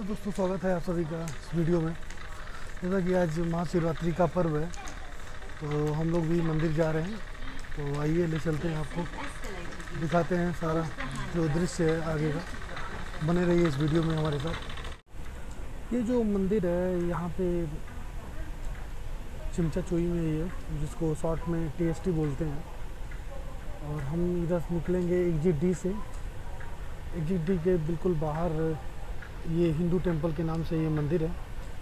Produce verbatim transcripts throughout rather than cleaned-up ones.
दोस्तों, स्वागत है आप सभी का इस वीडियो में। जैसा कि आज महाशिवरात्रि का पर्व है तो हम लोग भी मंदिर जा रहे हैं। तो आइए ले चलते हैं, आपको दिखाते हैं सारा जो दृश्य है आगे का। बने रहिए इस वीडियो में हमारे साथ। ये जो मंदिर है यहाँ पे चिमचा चोई में ही है, जिसको शॉर्ट में टी एस टी बोलते हैं। और हम इधर निकलेंगे एग्जिट डी से। एग्जिट डी के बिल्कुल बाहर ये हिंदू टेम्पल के नाम से ये मंदिर है।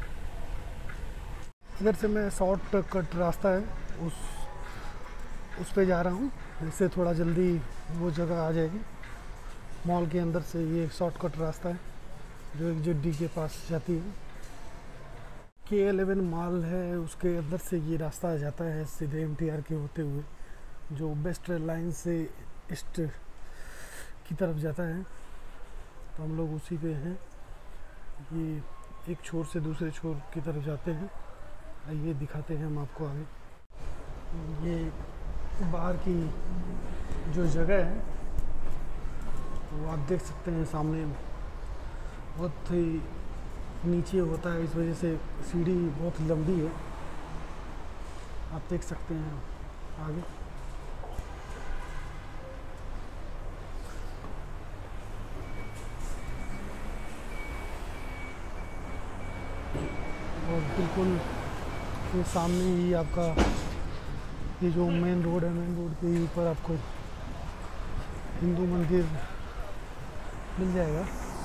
इधर से मैं शॉर्ट कट रास्ता है उस उस पे जा रहा हूँ, इससे थोड़ा जल्दी वो जगह आ जाएगी। मॉल के अंदर से ये शॉर्ट कट रास्ता है जो एग्जिट डी के पास जाती है। के एलेवन मॉल है, उसके अंदर से ये रास्ता आ जाता है सीधे एम टी आर के होते हुए, जो बेस्ट लाइन से ईस्ट की तरफ जाता है। तो हम लोग उसी पे हैं। ये एक छोर से दूसरे छोर की तरफ जाते हैं। आइए दिखाते हैं हम आपको आगे। ये बाहर की जो जगह है वो आप देख सकते हैं सामने, बहुत ही नीचे होता है, इस वजह से सीढ़ी बहुत लंबी है। आप देख सकते हैं आगे। और बिल्कुल ये सामने ही आपका ये जो मेन रोड है, मेन रोड के ऊपर आपको हिंदू मंदिर मिल जाएगा।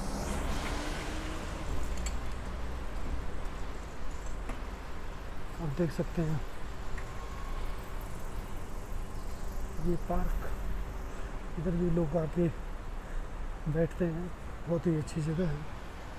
आप देख सकते हैं ये पार्क, इधर भी लोग आके बैठते हैं, बहुत ही अच्छी जगह है।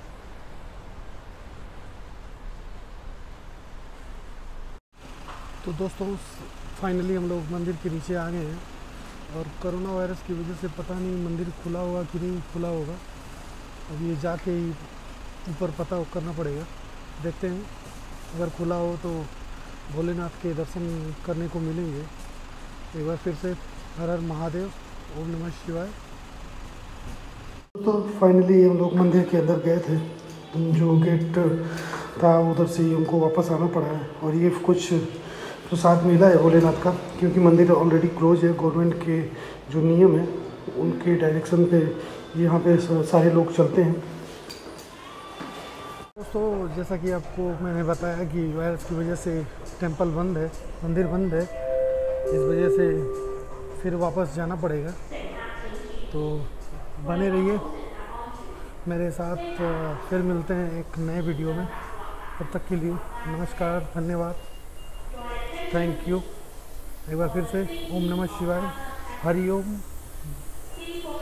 तो दोस्तों, फाइनली हम लोग मंदिर के नीचे आ गए हैं। और कोरोना वायरस की वजह से पता नहीं मंदिर खुला होगा कि नहीं खुला होगा। अब ये जाके ही ऊपर पता करना पड़ेगा, देखते हैं। अगर खुला हो तो भोलेनाथ के दर्शन करने को मिलेंगे। एक बार फिर से हर हर महादेव, ओम नमः शिवाय। तो फाइनली हम लोग मंदिर के अंदर गए थे, जो गेट था उधर से ही हमको वापस आना पड़ा है। और ये कुछ तो साथ मिला है भोलेनाथ का, क्योंकि मंदिर ऑलरेडी क्लोज है। गवर्नमेंट के जो नियम है उनके डायरेक्शन पे यहाँ पे सारे लोग चलते हैं। दोस्तों, जैसा कि आपको मैंने बताया कि वायरस की वजह से टेंपल बंद है, मंदिर बंद है, इस वजह से फिर वापस जाना पड़ेगा। तो बने रहिए मेरे साथ, फिर मिलते हैं एक नए वीडियो में। तब तक के लिए नमस्कार, धन्यवाद, थैंक यू। एक बार फिर से ओम नमः शिवाय, हरि ओम।